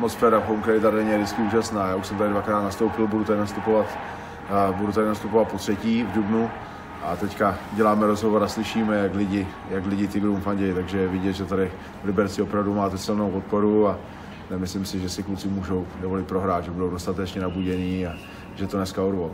atmosféra v Home tady je vždycky úžasná. Já už jsem tady dvakrát nastoupil, budu tady nastupovat po třetí v dubnu. A teďka děláme rozhovor a slyšíme, jak lidi Tigrům fandí, takže je vidět, že tady v Liberci opravdu máte silnou podporu a nemyslím si, že si kluci můžou dovolit prohrát, že budou dostatečně nabudění a že to dneska urvou.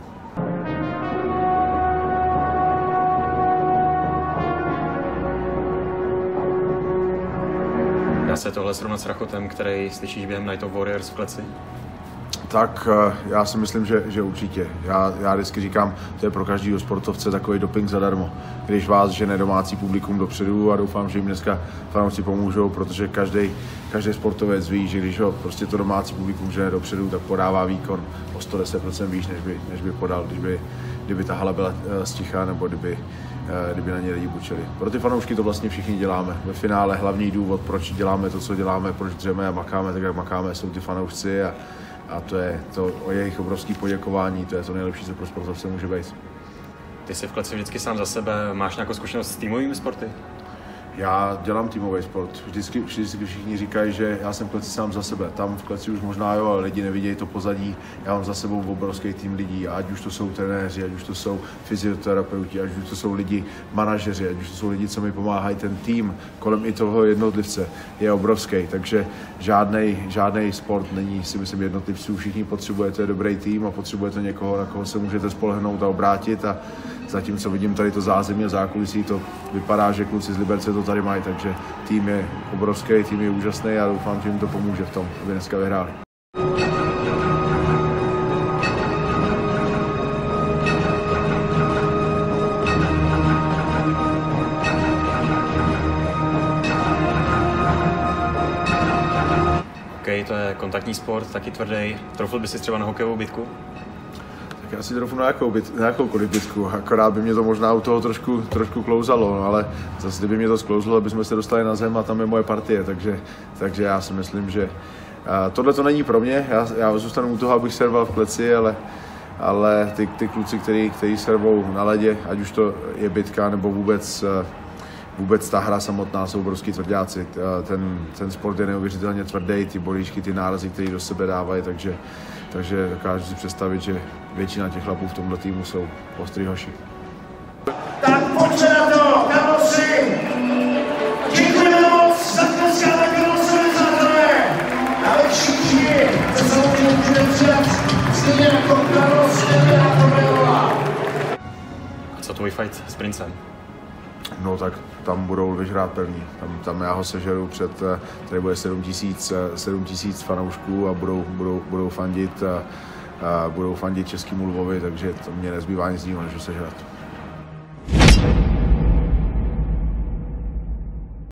Dá se tohle srovnat s rachotem, který slyšíš během Night of Warriors v kleci? Tak já si myslím, že určitě. Já vždycky říkám, to je pro každého sportovce takový doping zadarmo. Když vás žene domácí publikum dopředu a doufám, že jim dneska fanoušci pomůžou, protože každý sportovec ví, že když ho prostě to domácí publikum žene dopředu, tak podává výkon o 110% výš, než by podal, kdyby ta hala byla stichá nebo kdyby na ně lidi bučeli. Pro ty fanoušky to vlastně všichni děláme. Ve finále hlavní důvod, proč děláme to, co děláme, proč dřeme a makáme tak, jak makáme, jsou ty fanoušci a to je to o jejich obrovské poděkování, to je to nejlepší, co pro sportovce může být. Ty jsi v kleci vždycky sám za sebe, máš nějakou zkušenost s týmovými sporty? Já dělám týmový sport. Vždycky všichni říkají, že já jsem v kleci sám za sebe. Tam v kleci už možná jo, ale lidi nevidějí to pozadí. Já mám za sebou obrovský tým lidí, ať už to jsou trenéři, ať už to jsou fyzioterapeuti, ať už to jsou lidi manažeři, ať už to jsou lidi, co mi pomáhají. Ten tým kolem i toho jednotlivce je obrovský, takže žádný sport není, si myslím, jednotlivců. Všichni potřebujete dobrý tým a potřebujete někoho, na koho se můžete spolehnout a obrátit. A zatímco vidím tady to zázemí a zákulisí, to vypadá, že kluci z Liberce to tady mají, takže tým je obrovský, tým je úžasný a doufám, že jim to pomůže v tom, aby dneska vyhráli. OK, to je kontaktní sport, taky tvrdý. Trofil by si třeba na hokejovou bitku? Já si trochu na jakoukoliv bitku, akorát by mě to možná u toho trošku klouzalo, ale zase kdyby mě to sklouzlo, abychom se dostali na zem a tam je moje partie, takže já si myslím, že tohle to není pro mě, já zůstanu u toho, abych serval v kleci, ale ty kluci, kteří servou na ledě, ať už to je bitka nebo vůbec ta hra samotná, jsou obrovský tvrdáci. Ten sport je neuvěřitelně tvrdý, ty bolíčky, ty nárazy, které do sebe dávají, takže dokážu si představit, že většina těch chlapů v tomhle týmu jsou ostrý hoši. Tak pojďte na to, kamoři! Děkujeme moc za dneska organizátoré! Ale všichni se samozřejmě můžeme přidat stejně jako Carlos, stejně jako Viola. A co tvůj fight s Princem? No tak tam budou vyhrát pevný. Tam já ho sežeru tady bude 7 000 fanoušků a budou fandit českému Lvovi, takže to mě nezbývá nic jiného, než ho sežrat.